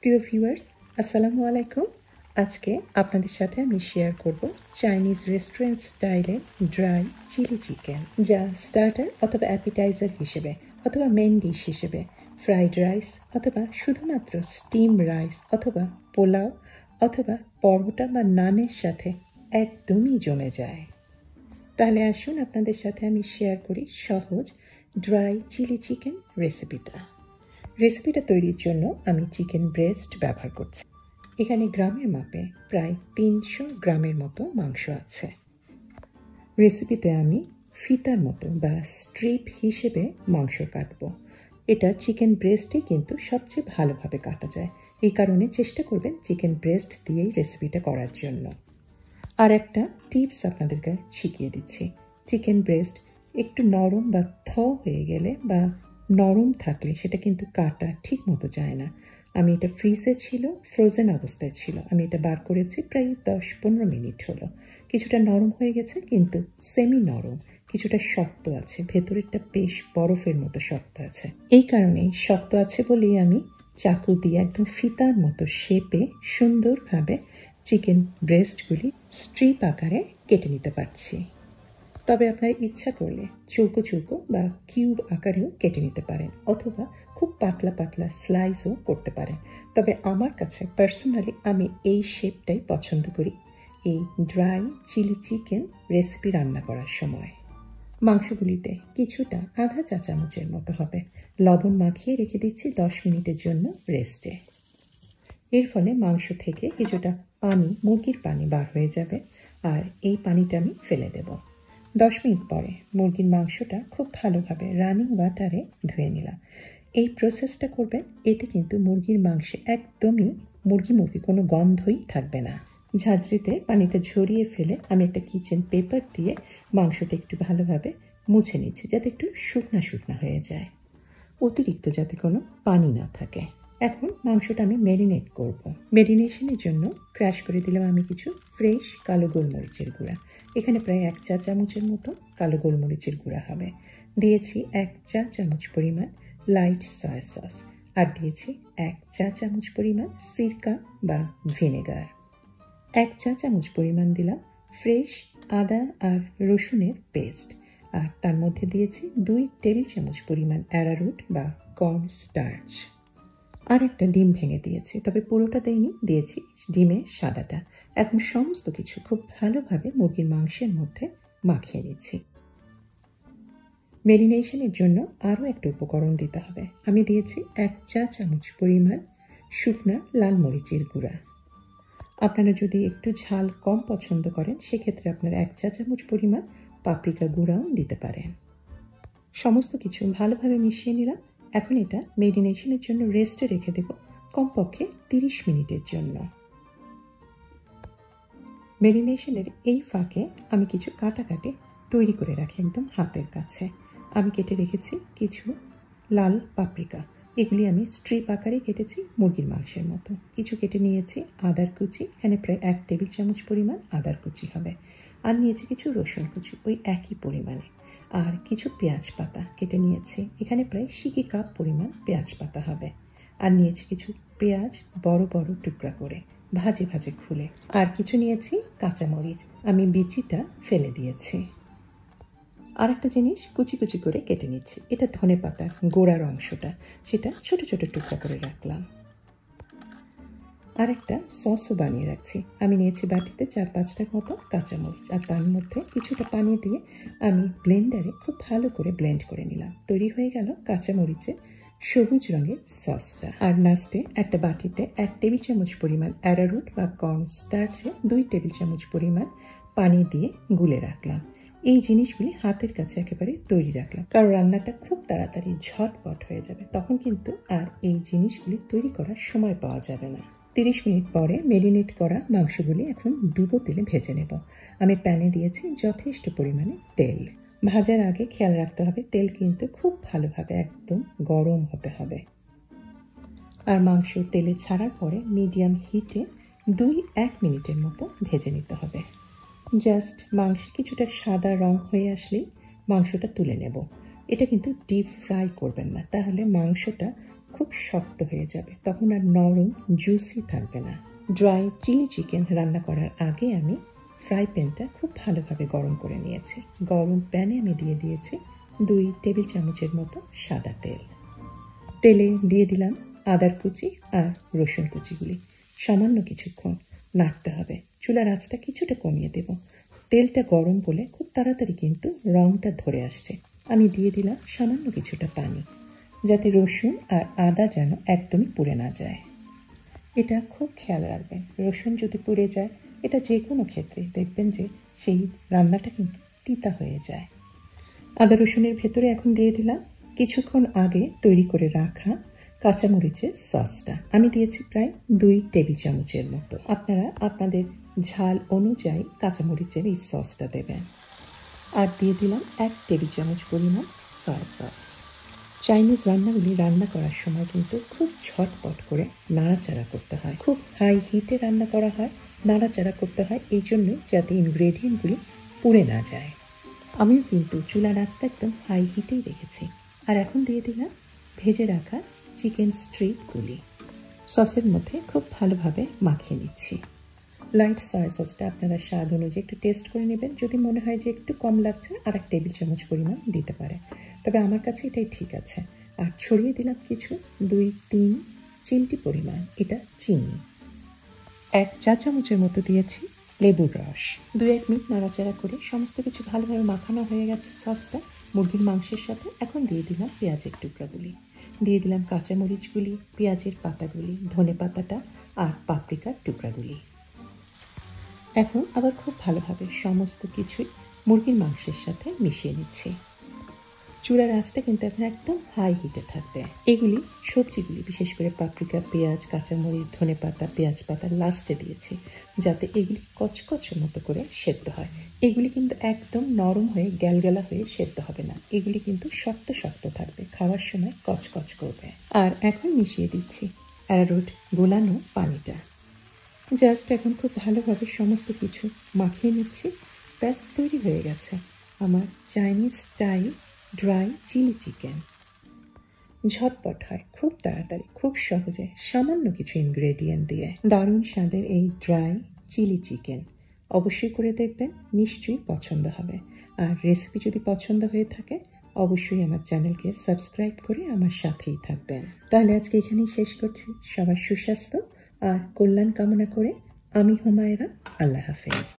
প্রিয় ভিউয়ার্স, আসসালামু আলাইকুম। আজকে আপনাদের সাথে আমি শেয়ার করব চাইনিজ রেস্টুরেন্ট স্টাইলে ড্রাই চিলি চিকেন, যা স্টার্টার অথবা অ্যাপিটাইজার হিসেবে অথবা মেইন ডিশ হিসেবে, ফ্রাইড রাইস অথবা শুধুমাত্র স্টিম রাইস অথবা পোলাও অথবা পরোটা বা নানের সাথে একদমই জমে যায়। তাহলে আসুন আপনাদের সাথে আমি শেয়ার করি সহজ ড্রাই চিলি চিকেন রেসিপিটা তৈরির জন্য আমি চিকেন ব্রেস্ট ব্যবহার করছি। এখানে গ্রামের মাপে প্রায় 300 গ্রামের মতো মাংস আছে। রেসিপিতে আমি ফিতার মতো বা স্ট্রিপ হিসেবে মাংস কাটবো। এটা চিকেন ব্রেস্টে কিন্তু সবচেয়ে ভালোভাবে কাটা যায়, এই কারণে চেষ্টা করবেন চিকেন ব্রেস্ট দিয়েই রেসিপিটা করার জন্য। আর একটা টিপস আপনাদেরকে শিখিয়ে দিচ্ছি। চিকেন ব্রেস্ট একটু নরম বা হয়ে গেলে বা নরম থাকলে সেটা কিন্তু কাটা ঠিক মতো যায় না। আমি এটা ফ্রিজে ছিল, ফ্রোজেন অবস্থায় ছিল, আমি এটা বার করেছি প্রায় 10-15 মিনিট হলো। কিছুটা নরম হয়ে গেছে কিন্তু সেমি নরম, কিছুটা শক্ত আছে, ভেতরেরটা বেশ বরফের মতো শক্ত আছে। এই কারণেই শক্ত আছে বলেই আমি চাকু দিয়ে একদম ফিতার মতো শেপে সুন্দরভাবে চিকেন ব্রেস্টগুলি স্ট্রিপ আকারে কেটে নিতে পারছি। তবে আপনার ইচ্ছা করলে চৌকো চৌকো বা কিউব আকারেও কেটে নিতে পারেন, অথবা খুব পাতলা পাতলা স্লাইসও করতে পারেন। তবে আমার কাছে পার্সোনালি আমি এই শেপটাই পছন্দ করি এই ড্রাই চিলি চিকেন রেসিপি রান্না করার সময়। মাংসগুলিতে কিছুটা আধা চা চামচের মতো হবে লবণ মাখিয়ে রেখে দিচ্ছি 10 মিনিটের জন্য রেস্টে। এর ফলে মাংস থেকে কিছুটা পানি, মুরগির পানি বার হয়ে যাবে, আর এই পানিটা আমি ফেলে দেব। 10 মিনিট পরে মুরগির মাংসটা খুব ভালোভাবে রানিং ওয়াটারে ধুয়ে নিলাম। এই প্রসেসটা করবেন, এতে কিন্তু মুরগির মাংসে একদমই মুরগি কোনো গন্ধই থাকবে না। ঝাঁঝরিতে পানিটা ঝরিয়ে ফেলে আমি একটা কিচেন পেপার দিয়ে মাংসটা একটু ভালোভাবে মুছে নিচ্ছি, যাতে একটু শুকনা হয়ে যায়, অতিরিক্ত যাতে কোনো পানি না থাকে। এখন মাংসটা আমি ম্যারিনেট করব। ম্যারিনেশনের জন্য ক্র্যাশ করে দিলাম আমি কিছু ফ্রেশ কালো গোলমরিচের গুঁড়া। এখানে প্রায় 1 চা চামচের মতো কালো গোলমরিচের গুঁড়া হবে। দিয়েছি 1 চা চামচ পরিমাণ লাইট সয়া সস, আর দিয়েছি 1 চা চামচ পরিমাণ সিরকা বা ভিনেগার। 1 চা চামচ পরিমাণ দিলাম ফ্রেশ আদা আর রসুনের পেস্ট, আর তার মধ্যে দিয়েছি 2 টেবিল চামচ পরিমাণ অ্যারারুট বা কর্ন স্টার্চ। আর একটা ডিম ভেঙে দিয়েছি, তবে পুরোটা দেইনি, দিয়েছি ডিমের সাদাটা। এখন সমস্ত কিছু খুব ভালোভাবে মুরগির মাংসের মধ্যে মাখিয়ে নিচ্ছি। ম্যারিনেশনের জন্য আরও একটা উপকরণ দিতে হবে। আমি দিয়েছি 1 চা চামচ পরিমাণ শুকনা লাল মরিচের গুঁড়া। আপনারা যদি একটু ঝাল কম পছন্দ করেন, সেক্ষেত্রে আপনারা 1 চা চামচ পরিমাণ পাপরিকা গুঁড়াও দিতে পারেন। সমস্ত কিছু ভালোভাবে মিশিয়ে নিলাম। এখন এটা ম্যারিনেশনের জন্য রেস্টে রেখে দেব কমপক্ষে 30 মিনিটের জন্য। ম্যারিনেশনের এই ফাঁকে আমি কিছু কাটাকাটি তৈরি করে রাখি একদম হাতের কাছে। আমি কেটে রেখেছি কিছু লাল পাপরিকা, এগুলি আমি স্ট্রিপ আকারে কেটেছি মুরগির মাংসের মতো। কিছু কেটে নিয়েছি আদার কুচি, এখানে প্রায় 1 টেবিল চামচ পরিমাণ আদার কুচি হবে। আর নিয়েছি কিছু রসুন কুচি ওই একই পরিমাণে, আর কিছু পেঁয়াজ পাতা কেটে নিয়েছি, এখানে প্রায় সিকি কাপ পরিমাণ পেঁয়াজ পাতা হবে। আর নিয়েছি কিছু পেঁয়াজ বড় বড় টুকরা করে ভাজে খুলে, আর কিছু নিয়েছি কাঁচামরিচ, আমি বিচিটা ফেলে দিয়েছি। আর একটা জিনিস কুচি করে কেটে নিচ্ছি, এটা ধনেপাতার গোড়ার অংশটা, সেটা ছোট ছোট টুকরা করে রাখলাম। আর একটা সসও বানিয়ে রাখছি। আমি নিয়েছি বাটিতে 4-5টার মতো কাঁচামরিচ, আর তার মধ্যে কিছুটা পানি দিয়ে আমি ব্লেন্ডারে খুব ভালো করে ব্লেন্ড করে নিলাম। তৈরি হয়ে গেল কাঁচামরিচের সবুজ রঙের সসটা। আর লাস্টে একটা বাটিতে 1 টেবিল চামচ পরিমাণ অ্যারারুট বা কর্ন স্টার্চে 2 টেবিল চামচ পরিমাণ পানি দিয়ে গুলে রাখলাম। এই জিনিসগুলি হাতের কাছে একেবারে তৈরি রাখলাম, কারণ রান্নাটা খুব তাড়াতাড়ি ঝটপট হয়ে যাবে, তখন কিন্তু আর এই জিনিসগুলি তৈরি করার সময় পাওয়া যাবে না। 30 মিনিট পরে ম্যারিনেট করা মাংসগুলি এখন ডুবো তেলে ভেজে নেব। আমি প্যানে দিয়েছি যথেষ্ট পরিমাণে তেল। ভাজার আগে খেয়াল রাখতে হবে তেল কিন্তু খুব ভালোভাবে একদম গরম হতে হবে। আর মাংস তেলে ছাড়ার পরে মিডিয়াম হিটে 2-1 মিনিটের মতো ভেজে নিতে হবে। জাস্ট মাংসে কিছুটা সাদা রং হয়ে আসলেই মাংসটা তুলে নেব। এটা কিন্তু ডিপ ফ্রাই করবেন না, তাহলে মাংসটা খুব খুব শক্ত হয়ে যাবে, তখন আর নরম জুসি থাকবে না। ড্রাই চিলি চিকেন রান্না করার আগে আমি ফ্রাই প্যানটা খুব ভালোভাবে গরম করে নিয়েছি। গরম প্যানে আমি দিয়ে দিয়েছি 2 টেবিল চামচের মতো সাদা তেল। তেলে দিয়ে দিলাম আদার কুচি আর রসুন কুচিগুলি। সামান্য কিছুক্ষণ নাড়তে হবে। চুলার আঁচটা কিছুটা কমিয়ে দেব। তেলটা গরম বলে খুব তাড়াতাড়ি কিন্তু রংটা ধরে আসছে। আমি দিয়ে দিলাম সামান্য কিছুটা পানি, যাতে রসুন আর আদা যেন একদমই পুড়ে না যায়। এটা খুব খেয়াল রাখবেন, রসুন যদি পুড়ে যায়, এটা যে কোনো ক্ষেত্রে দেখবেন যে সেই রান্নাটা কিন্তু তিতা হয়ে যায়। আদা রসুনের ভেতরে এখন দিয়ে দিলাম কিছুক্ষণ আগে তৈরি করে রাখা কাঁচামরিচের সসটা। আমি দিয়েছি প্রায় 2 টেবিল চামচের মতো। আপনারা আপনাদের ঝাল অনুযায়ী কাঁচামরিচের এই সসটা দেবেন। আর দিয়ে দিলাম 1 টেবিল চামচ পরিমাণ সয়া সস। চাইনিজ রান্নাগুলি রান্না করার সময় কিন্তু খুব ঝটপট করে নাড়াচাড়া করতে হয়। খুব হাই হিটে রান্না করা হয়, নাড়াচাড়া করতে হয়, এই জন্য যাতে ইনগ্রেডিয়েন্টগুলি পুড়ে না যায়। আমিও কিন্তু চুলার আঁচটা একদম হাই হিটেই রেখেছি। আর এখন দিয়ে দিলাম ভেজে রাখা চিকেন স্ট্রিপগুলি। সসের মধ্যে খুব ভালোভাবে মাখিয়ে নিচ্ছি। লাইট সয়া সসটা আপনারা স্বাদ অনুযায়ী একটু টেস্ট করে নেবেন। যদি মনে হয় যে একটু কম লাগছে, আর 1 টেবিল চামচ পরিমাণ দিতে পারে, তবে আমার কাছে এটাই ঠিক আছে। আর ছড়িয়ে দিলাম কিছু 2-3 চিমটি পরিমাণ এটা চিনি। 1 চা চামচের মতো দিয়েছি লেবুর রস। 2-1 মিনিট নাড়াচাড়া করে সমস্ত কিছু ভালোভাবে মাখানো হয়ে গেছে সসটা মুরগির মাংসের সাথে। এখন দিয়ে দিলাম পেঁয়াজের টুকরাগুলি, দিয়ে দিলাম কাঁচামরিচগুলি, পেঁয়াজের পাতাগুলি, ধনে পাতাটা আর পাপরিকার টুকরাগুলি। এখন আবার খুব ভালোভাবে সমস্ত কিছুই মুরগির মাংসের সাথে মিশিয়ে নিচ্ছি। চুলার আঁচটা কিন্তু এখন একদম হাই হিটে থাকবে। এগুলি সবজিগুলি, বিশেষ করে পাপরিকা, পেঁয়াজ, কাঁচামরিচ, ধনে পাতা, পেঁয়াজ পাতা লাস্টে দিয়েছি, যাতে এগুলি কচকচের মতো করে সেদ্ধ হয়। এগুলি কিন্তু একদম নরম হয়ে গ্যালগ্যালা হয়ে সেদ্ধ হবে না, এগুলি কিন্তু শক্ত শক্ত থাকবে, খাওয়ার সময় কচকচ করবে। আর এখন মিশিয়ে দিচ্ছি অ্যারারুট গোলানো পানিটা। জাস্ট এখন খুব ভালোভাবে সমস্ত কিছু মাখিয়ে নিচ্ছি। ব্যাস তৈরি হয়ে গেছে আমার Chinese style dry chilli chicken. ঝটপট হয়, খুব তাড়াতাড়ি, খুব সহজে, সামান্য কিছু ইনগ্রেডিয়েন্ট দিয়ে দারুণ স্বাদের এই ড্রাই চিলি চিকেন অবশ্যই করে দেখবেন, নিশ্চয়ই পছন্দ হবে। আর রেসিপি যদি পছন্দ হয়ে থাকে, অবশ্যই আমার চ্যানেলকে সাবস্ক্রাইব করে আমার সাথেই থাকবেন। তাহলে আজকে এখানেই শেষ করছি। সবার সুস্বাস্থ্য আর কল্যাণ কামনা করে আমি হুমায়রা। আল্লাহ হাফেজ।